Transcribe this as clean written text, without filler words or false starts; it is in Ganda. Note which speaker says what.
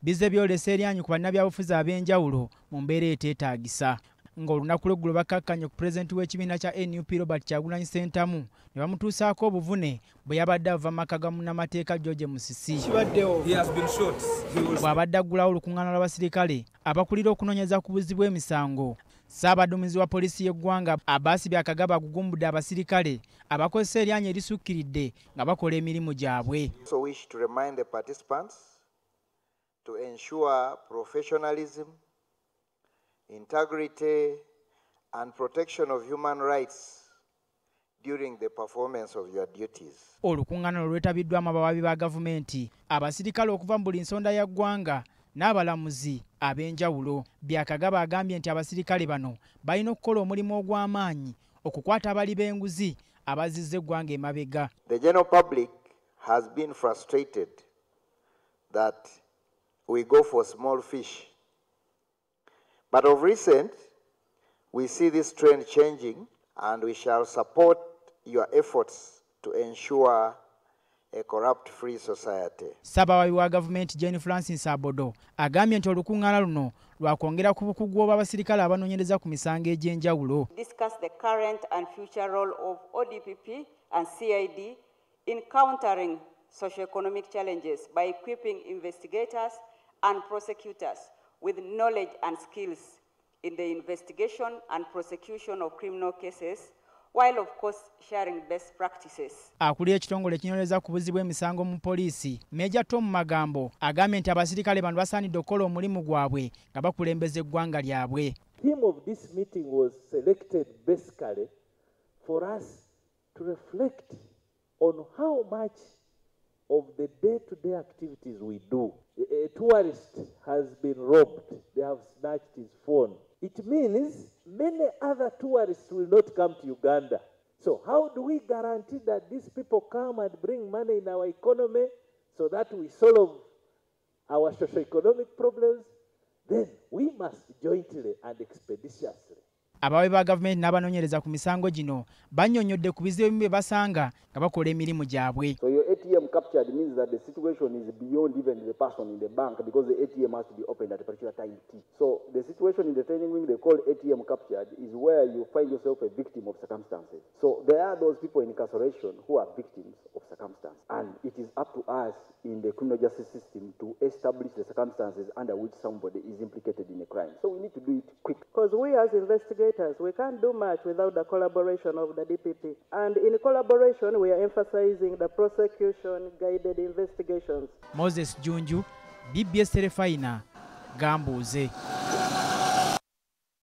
Speaker 1: bizze byolesa eryanyi ku bannabyabufuzi ab'enjawulo mu mbeera eteetaagisa. Ng'olunaku lw'eggulo bakkakkanye ku pulezidenti w'ekibiina kya NUP Robert Kyagulanyi Ssentamu ne bamutuusaako obuvune bwe yabadde ava mu maka ga munnamateeka George Musisi. Bw'abadde aggulawo olukuŋŋaana lw'abasirikale abakulira okunoonyeza ku buzzi bw'emisango. Ssaabaduumizi wa poliisi y'eggwanga Abbas Byakagaba agugumbudde abasirikale abakozesa eryanyi erisukkiridde nga bakola emirimu gyabwe.
Speaker 2: So wish to remind the participants to ensure professionalism, integrity and protection of human rights during the performance of your duties.
Speaker 1: Olukuŋŋaana lwetabiddwamu abawabi ba gavumenti, abasirikale okuva mu buli nsonda ya ggwanga n'abalamuzi ab'enjawulo. Byakagaba agambye nti abasirikale bano balina okukola omulimu ogw'amaanyi okukwata abali b'enguzi abazizza eggwanga emabega.
Speaker 2: The general public has been frustrated that we go for small fish. But of recent, we see this trend changing and we shall support your efforts to ensure a corrupt-free society.
Speaker 1: Ssaabawabi wa gavumenti Jane Francis Abodo agambye nti olukuŋŋaana luno lwakwongera ku bukugu obw'abasirikale abanoonyereza ku misango egy'enjawulo.
Speaker 3: Discuss the current and future role of ODPP and CID in countering socio-economic challenges by equipping investigators and prosecutors with knowledge and skills in the investigation and prosecution of criminal cases, while of course sharing best practices.
Speaker 1: Akulira ekitongole ekinywereza ku buzzi bw'emisango mu poliisi, Major Tom Magambo agambye nti abasirikale bano basaanidde okukola omulimu gwabwe nga bakulembeza eggwanga lyabwe.
Speaker 4: The theme of this meeting was selected basically for us to reflect on how much of the day-to-day activities we do. A tourist has been robbed. They have snatched his phone. It means many other tourists will not come to Uganda. So how do we guarantee that these people come and bring money in our economy so that we solve our socio-economic problems? Then we must jointly and expeditiously.
Speaker 1: Abawe ba gavumenti n'abanoonyereza ku misango gino bannyonnyodde ku bizibu ebimu bye basanga nga bakola emirimu gyabwe.
Speaker 5: So your ATM captured means that the situation is beyond even the person in the bank because the ATM has to be opened at a particular time T. So the situation in the training wing they call ATM captured is where you find yourself a victim of circumstances. So there are those people in incarceration who are victims of circumstance, and it is up to us in the criminal justice system to establish the circumstances under which somebody is implicated in a crime. So we need to do it quick.
Speaker 6: Because we as investigators, we can't do much without the collaboration of the DPP. And in collaboration, we are emphasizing the prosecution-guided investigations.
Speaker 1: Moses Junju, BBS Terefayina, Gambuze.